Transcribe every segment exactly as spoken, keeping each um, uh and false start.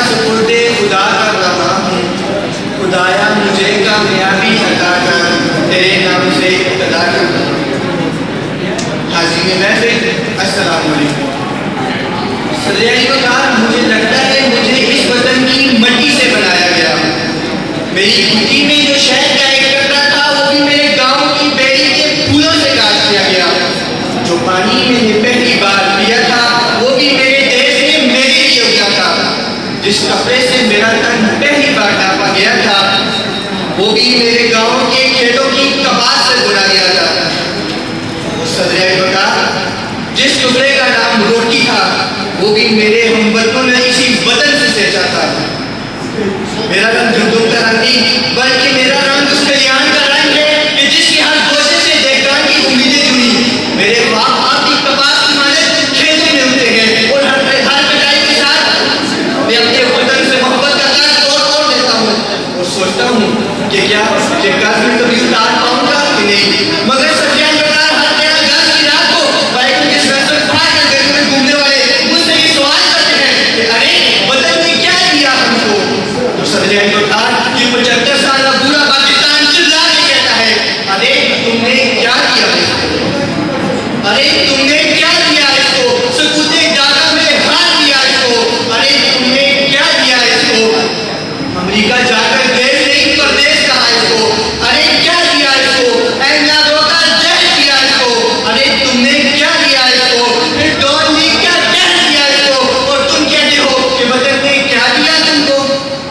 سپرد خدا کر رہا ہوں، خدایا مجھے کامیابی عطا کر، تیرے نام سے ابتدا کر رہا ہوں۔ حاضرین محفل السلام علیکم۔ صدر وقار، مجھے لگتا ہے مجھے اس وطن کی مٹی سے بنایا گیا۔ میری گھٹی میں جو شہد کا ایک قطرہ تھا وہ بھی میرے گاؤں کی بیری کے پھولوں سے کاٹ دیا گیا۔ جو پانی میں نے پہلی بار پیا تھا وہ بھی میرے دیش میں میرے لیے اگا تھا۔ جس کپڑے سے میرا تن پہلی بار ڈھانپا گیا تھا وہ بھی میرے گاؤں کے کھیتوں کی کپاس سے بنا گیا تھا۔ صدر وقار، جس ٹکڑے کا نام روٹی تھا وہ بھی میرے ہم وطنوں نے اسی وطن سے سینچا تھا۔ میرا رنگ گندم کا رنگ نہیں بلکہ میرا رنگ اس کلیان کا رنگ ہے کہ جس کی ہر گوشے سے دیکھان کی امیدیں جڑی۔ میرے باپ آپ کی کپاس کی مانند کھیتوں میں ہوتے ہیں اور ہر ہر کٹائی کے ساتھ میں اپنے وطن سے محبت کا تاج توڑ توڑ دیتا ہوں اور سوچتا ہوں کہ کیا کہ کل میں کبھی اتار پاؤں گا کہ نہیں۔ مگر سچائی بتا ہر تیرا گھر کی رات کو بائک کے سر پھاڑ کر گھر میں گھومنے والے مجھ سے یہ سوال کرتے ہیں کہ ارے وطن نے کیا دیا ہم کو؟ تو صدر بتا کہ پچہتر سالہ پورا پاکستان چلا کے کہتا ہے ارے تم نے کیا کیا اس کو؟ ارے تم نے کیا دیا اس کو؟ سکوت ڈاکہ میں ہار دیا اس کو۔ ارے تم نے کیا دیا اس کو؟ امریکہ جا کر دیش نہیں پردیش کہا اس کو۔ ارے کیا دیا اس کو؟ احمدآباد کا جہل دیا اس کو۔ ارے تم نے کیا دیا اس کو؟ پھر ڈون نے کیا کہہ دیا اس کو اور تم کہتے ہو کہ وطن نے کیا دیا تم کو؟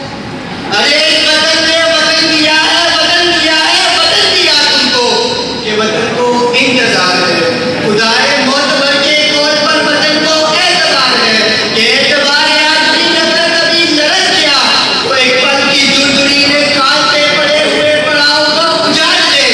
ارے وطن نے وطن دیا ہے، وطن دیا ہے، وطن دیا تم کو کہ وطن کو انتظار ہے۔ خدائے معتبر کے قول پر وطن کو اعتبار ہے کہ اعتبار آدمی اگر کبھی لرز گیا تو ایک پل کی جڑجڑی میں کھالتے پڑے ہوئے پڑاؤ کو اجاڑ دے۔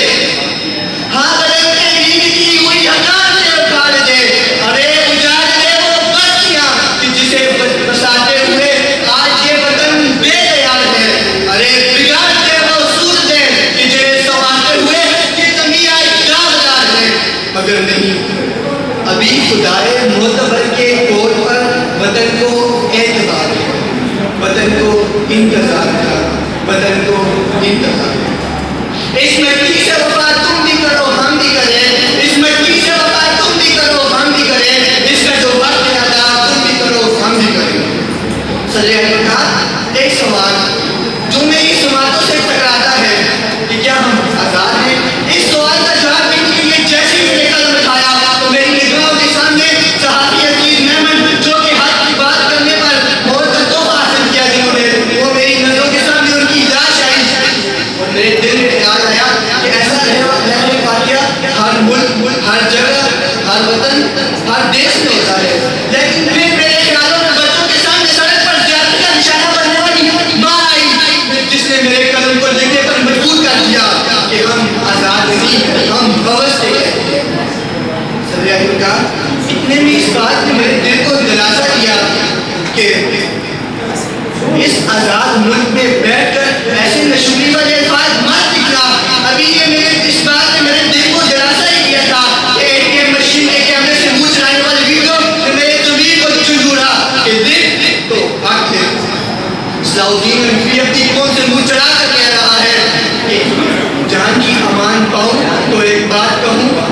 ہاں بدلتے نیند کی ہوئی حکام سے اکھاڑ دے۔ ارے اجاڑ دے وہ بستیاں کہ جسے بساتے ہوئے آج یہ وطن بے دیار ہے۔ ارے بگاڑ دے وہ صورتیں کہ جنہیں سنوارتے ہوئے یہ زمین آج داغدار ہے۔ مگر نہیں، ابھی خدائے معتبر کے طور پر وطن کو اعتبار ہے، وطن کو انتظار ہے، وطن کو انتظار ہے۔ اس مٹی سے وفا تم بھی کرو ہم بھی کریں، اس مٹی سے وفا تم بھی کرو ہم بھی کریں، اس کا جو وقت ادا تم بھی کرو ہم بھی کریں۔ صدر وقار، ایک سوال جو میری سماعتوں سے ٹکراتا ہے کہ کیا ہم آزاد ہیں؟ اس سوال کا جواب دینے کے لیے جیسے ہی میں نے قدم اٹھایا تو میری نگاہوں کے سامنے صحافی عزیز محمد جو کہ حق کی بات کرنے پر بہت تحفہ حاصل کیا جنہوں نے، وہ میری نظروں کے سامنے ان کی لاش آئی اور میرے دل میں خیال آیا کہ ایسا رہنے واقعہ ہر ملک، ہر جگہ، ہر وطن، ہر دیش میں ہوتا ہے۔ لیکن پھر میرے خیالوں میں بچوں کے سامنے سڑک پر زیادتی کا نشانہ بننے والی ماں آئی جس نے میرے قدم کو لکھنے پر مجبور کر دیا کہ ہم آزاد نہیں، ہم وابستہ ہیں۔ صدر وقار، اتنے میں اس بات نے میرے دل کو دلاسا دیا کہ اس آزاد ملک میں بیٹھ کر ایسے نشوری والے الفاظ مت نکلا۔ ابھی یہ میرے اس بات نے میرے دل کو دلاسا ہی دیا تھا کہ اے ٹی ایم مشین کے کیمرے سے منہ چلانے والی ویڈیو نے میرے ضمیر کو جھنجھوڑا کہ دیکھ تو حق ہے۔ صلاح الدین ایوبی اپنی قوم سے منہ چڑھا کر کہہ رہا ہے کہ جان کی امان پاؤں تو ایک بات کہوں،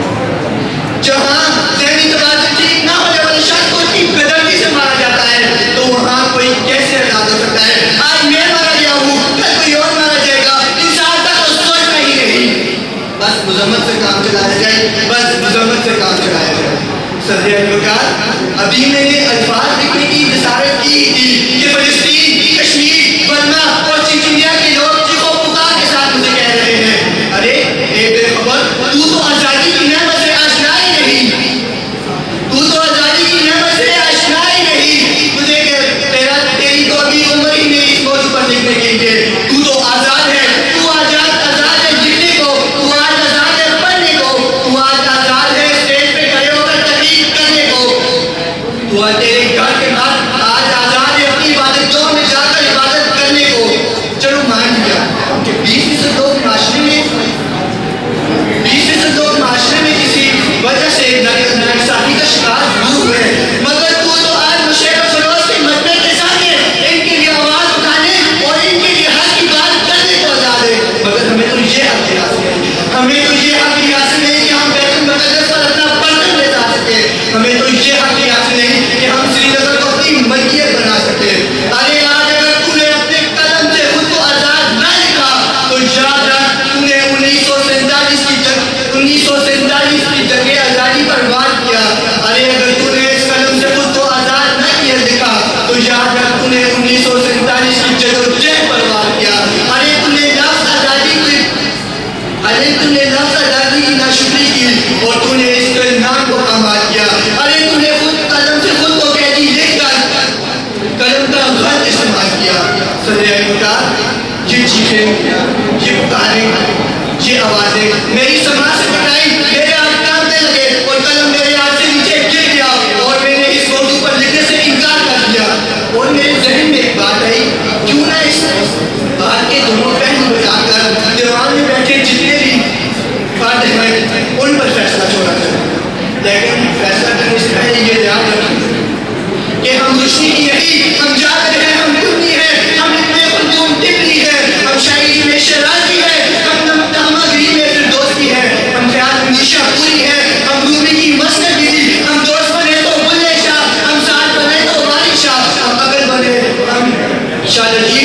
جہاں ذہنی توازن ٹھیک نہ ہونے والے شخص کو اتنی بےدردی سے مارا جاتا ہے تو وہاں کوئی کیسے آزاد ہو سکتا ہے؟ آج میں مارا گیا ہوں، کل کوئی اور مارا جائے گا، انسان کا تو سوچنا ہی نہیں۔ بس مذمت سے کام چلایا جائے، بس مذمت سے کام چلایا جائے۔ صدر وقار، ابھی میں نے الفاظ لکھنے کی جسارت کی تھی کہ فلسطین، کشمیر، برما اور چچنیا کے لوگ چیخو پکار کے ساتھ مجھے کہہ رہے ہیں ارے اے بے خبر، تو تو آزادی کی نعمت سے آشنا ہی نہیں، تو تو آزادی کی نعمت سے آشنا ہی نہیں، تجھے کہ تیرا تیری تو ابھی عمر ہی نہیں اس موضوع پر لکھنے کے لیے۔ تو تو آزاد ہے، تو آزاد آزاد ہے لکھنے کو، تو آج آزاد ہے پڑھنے کو، تو آج آزاد ہے اسٹیج پہ کھڑے ہو کر تقریر کرنے کو، تو تیرے گھر کے بعد آج آزاد ہے الفاظ غلط استعمال کیا. صدر مختار یہ چیخیں یہ پکاریں یہ آوازیں میری سماعت سے ٹکرائی, میرے ہاتھ کانپنے لگے اور قلم میرے ہاتھ سے نیچے گر گیا اور میں نے اس موضوع پر لکھنے سے انکار کر دیا. اور میرے ذہن میں ایک بات آئی, کیوں نہ اس بات کے دونوں پہلو بتا کر دیوان میں بیٹھے جتنے بھی فرد ہیں ان پر فیصلہ چھوڑا جائے. لیکن فیصلہ کرنے سے پہلے یہ یاد رکھیں کہ ہم روشنی کی نہیں, ہم جاتے ہیں, ہم ڈوبتی ہیں, ہم اتنے خلدون ٹپلی ہے, ہم شاعری میں شرازی ہے, ہم تہمگری میں فردوسی ہے, ہم خیال میں نیشہ پوری ہے, ہم رومی کی مسند گیری, ہم دوست بنے تو بلے شاہ, ہم ساتھ بنے تو واری شاہ, ہم اگر بنے ہم شاہ